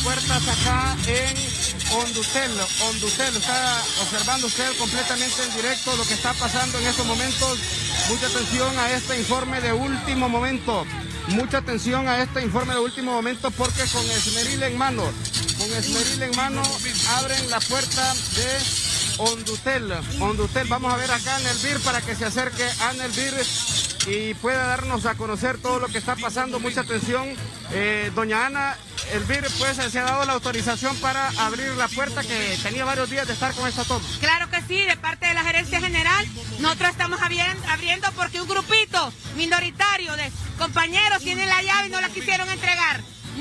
puertas acá en Hondutel. Hondutel, está observando usted completamente en directo lo que está pasando en estos momentos. Mucha atención a este informe de último momento. Mucha atención a este informe de último momento porque con esmeril en mano, abren la puerta de Hondutel. Vamos a ver acá a Nelvir para que se acerque a Nelvir y pueda darnos a conocer todo lo que está pasando. Mucha atención, doña Ana. Elvir, pues se ha dado la autorización para abrir la puerta que tenía varios días de estar con esta toma. Claro que sí, de parte de la gerencia general, nosotros estamos abriendo porque un grupito minoritario de compañeros tienen la llave y no la quisieron entregar.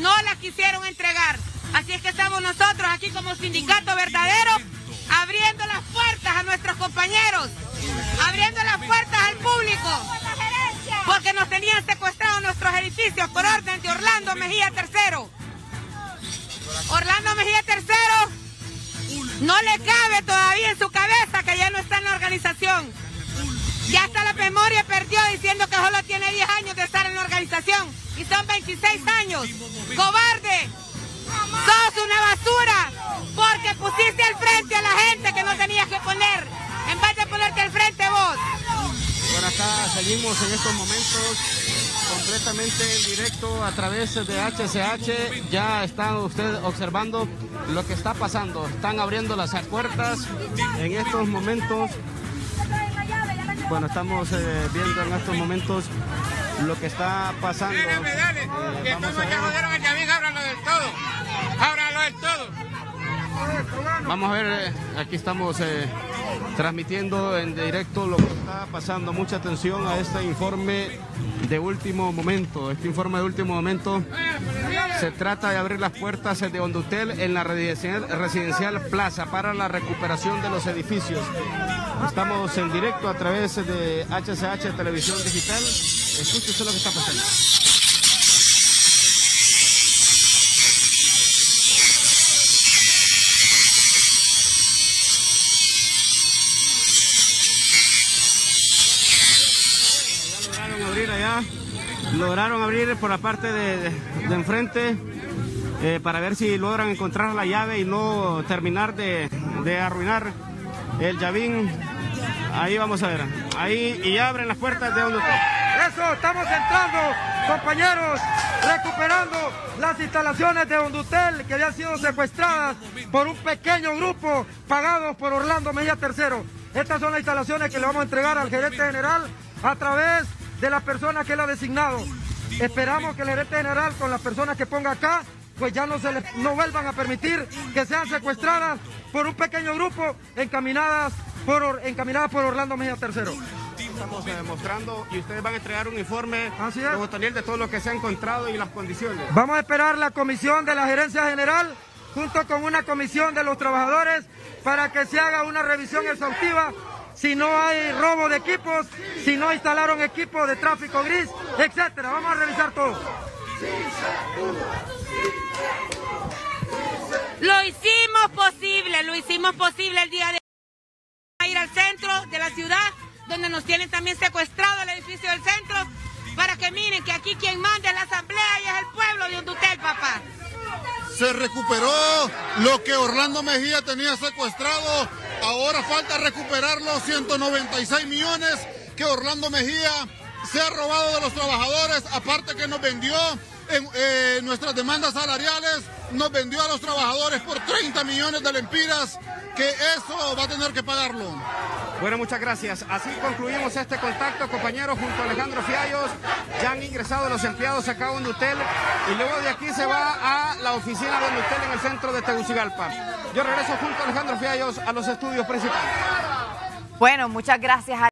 Así es que estamos nosotros aquí como sindicato verdadero, abriendo las puertas a nuestros compañeros, abriendo las puertas al público, porque nos tenían secuestrados nuestros edificios por orden de Orlando Mejía III. Orlando Mejía III no le cabe todavía en su cabeza que ya no está en la organización. Ya hasta la memoria perdió diciendo que solo tiene 10 años de estar en la organización y son 26 años. ¡Cobarde! ¡Sos una basura! Porque pusiste al frente a la gente que no tenías que poner, en vez de ponerte al frente vos. Bueno, acá seguimos en estos momentos completamente en directo a través de HCH. Ya está usted observando lo que está pasando. Están abriendo las puertas en estos momentos. Bueno, estamos viendo en estos momentos lo que está pasando. Que estamos ya jodieron el Yavín, ábralo del todo. Ábralo del todo. Vamos a ver, aquí estamos transmitiendo en directo lo que está pasando. Mucha atención a este informe de último momento. Este informe de último momento se trata de abrir las puertas de Hondutel en la residencial Plaza para la recuperación de los edificios. Estamos en directo a través de HCH Televisión Digital. Escúchese lo que está pasando. Lograron abrir por la parte de enfrente para ver si logran encontrar la llave y no terminar de arruinar el Yavín. Ahí vamos a ver, ahí y abren las puertas de Hondutel. Eso, estamos entrando, compañeros, recuperando las instalaciones de Hondutel que habían sido secuestradas por un pequeño grupo pagados por Orlando Mejía III. Estas son las instalaciones que le vamos a entregar al gerente general a través de las personas que él ha designado. Esperamos que el gerente general con las personas que ponga acá, pues ya no vuelvan a permitir que sean secuestradas por un pequeño grupo encaminadas por Orlando Mejía III. Estamos demostrando y ustedes van a entregar un informe de todo lo que se ha encontrado y las condiciones. Vamos a esperar la comisión de la gerencia general junto con una comisión de los trabajadores para que se haga una revisión exhaustiva. Si no hay robo de equipos, si no instalaron equipos de tráfico gris, etcétera. Vamos a revisar todo. Lo hicimos posible el día de hoy. A ir al centro de la ciudad, donde nos tienen también secuestrado el edificio del centro, para que miren que aquí quien manda es la asamblea y es el pueblo de Hondutel, papá. Se recuperó lo que Orlando Mejía tenía secuestrado. Ahora falta recuperar los 196 millones que Orlando Mejía se ha robado de los trabajadores, aparte que nos vendió en nuestras demandas salariales, nos vendió a los trabajadores por 30 millones de lempiras, que eso va a tener que pagarlo. Bueno, muchas gracias. Así concluimos este contacto, compañeros, junto a Alejandro Fiallos. Ya han ingresado los empleados acá a Hondutel y luego de aquí se va a la oficina de Hondutel en el centro de Tegucigalpa. Yo regreso junto a Alejandro Fiallos a los estudios principales. Bueno, muchas gracias.